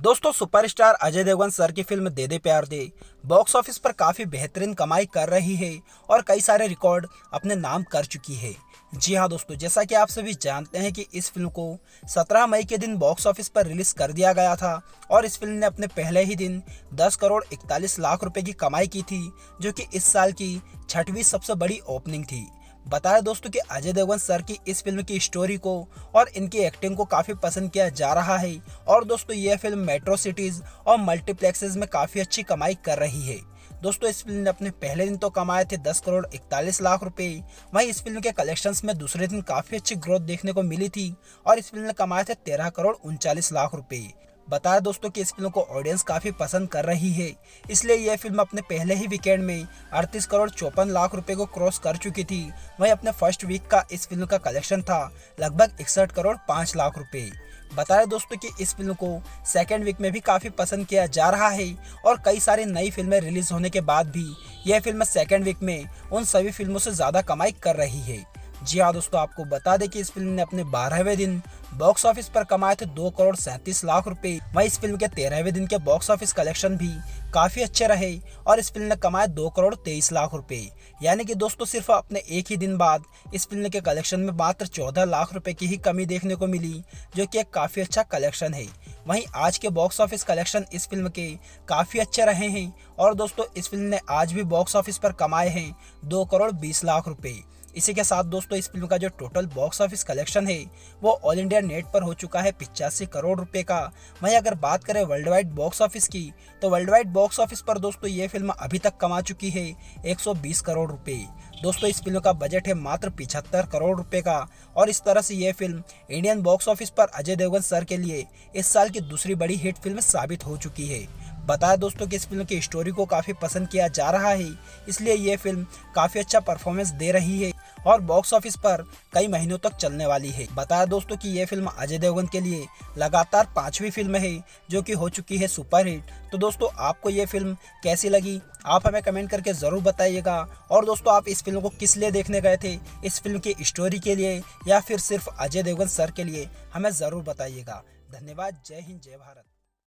दोस्तों superstar Ajay Devgn sir की film De De Pyaar De box office पर काफ़ी बेहतरीन कमाई कर रही है और कई सारे रिकॉर्ड अपने नाम कर चुकी है। जी हाँ दोस्तों, जैसा कि आप सभी जानते हैं कि इस फिल्म को 17 मई के दिन बॉक्स ऑफिस पर रिलीज कर दिया गया था और इस फिल्म ने अपने पहले ही दिन 10 करोड़ 41 लाख रुपए की कमाई की थी, जो कि इस साल की 6वीं सबसे बड़ी ओपनिंग थी। बताया दोस्तों कि अजय देवगन सर की इस फिल्म की स्टोरी को और इनकी एक्टिंग को काफ़ी पसंद किया जा रहा है और दोस्तों ये फिल्म मेट्रो सिटीज़ और मल्टीप्लेक्सेस में काफ़ी अच्छी कमाई कर रही है। दोस्तों इस फिल्म ने अपने पहले दिन तो कमाए थे 10 करोड़ 41 लाख रुपए। वहीं इस फिल्म के कलेक्शंस में दूसरे दिन काफ़ी अच्छी ग्रोथ देखने को मिली थी और इस फिल्म ने कमाए थे 13 करोड़ 39 लाख रुपए। बताया दोस्तों कि इस फिल्म को ऑडियंस काफ़ी पसंद कर रही है, इसलिए यह फिल्म अपने पहले ही वीकेंड में 38 करोड़ 54 लाख रुपए को क्रॉस कर चुकी थी। वहीं अपने फर्स्ट वीक का इस फिल्म का कलेक्शन था लगभग 61 करोड़ 5 लाख रुपए। बताया दोस्तों कि इस फिल्म को सेकेंड वीक में भी काफ़ी पसंद किया जा रहा है और कई सारी नई फिल्में रिलीज होने के बाद भी यह फिल्म सेकेंड वीक में उन सभी फिल्मों से ज़्यादा कमाई कर रही है। जी हाँ दोस्तों, आपको बता दें कि इस फिल्म ने अपने 12वें दिन बॉक्स ऑफिस पर कमाए थे 2 करोड़ 37 लाख रुपए। वहीं इस फिल्म के 13वें दिन के बॉक्स ऑफिस कलेक्शन भी काफ़ी अच्छे रहे और इस फिल्म ने कमाए 2 करोड़ 23 लाख रुपए। यानी कि दोस्तों सिर्फ अपने एक ही दिन बाद इस फिल्म के कलेक्शन में मात्र 14 लाख रुपए की ही कमी देखने को मिली, जो कि एक काफ़ी अच्छा कलेक्शन है। वहीं आज के बॉक्स ऑफिस कलेक्शन इस फिल्म के काफ़ी अच्छे रहे हैं और दोस्तों इस फिल्म ने आज भी बॉक्स ऑफिस पर कमाए हैं 2 करोड़ 20 लाख रुपए। इसी के साथ दोस्तों इस फिल्म का जो टोटल बॉक्स ऑफिस कलेक्शन है वो ऑल इंडिया नेट पर हो चुका है 85 करोड़ रुपए का। वहीं अगर बात करें वर्ल्ड वाइड बॉक्स ऑफिस की, तो वर्ल्ड वाइड बॉक्स ऑफिस पर दोस्तों ये फिल्म अभी तक कमा चुकी है 120 करोड़ रुपए। दोस्तों इस फिल्म का बजट है मात्र 75 करोड़ रुपए का और इस तरह से यह फिल्म इंडियन बॉक्स ऑफिस पर अजय देवगन सर के लिए इस साल की दूसरी बड़ी हिट फिल्म साबित हो चुकी है। बताया दोस्तों कि इस फिल्म की स्टोरी को काफ़ी पसंद किया जा रहा है, इसलिए ये फिल्म काफ़ी अच्छा परफॉर्मेंस दे रही है और बॉक्स ऑफिस पर कई महीनों तक चलने वाली है। बताया दोस्तों कि ये फिल्म अजय देवगन के लिए लगातार 5वीं फिल्म है जो कि हो चुकी है सुपरहिट। तो दोस्तों आपको ये फिल्म कैसी लगी, आप हमें कमेंट करके ज़रूर बताइएगा। और दोस्तों आप इस फिल्म को किस लिए देखने गए थे, इस फिल्म की स्टोरी के लिए या फिर सिर्फ अजय देवगन सर के लिए, हमें ज़रूर बताइएगा। धन्यवाद। जय हिंद, जय भारत।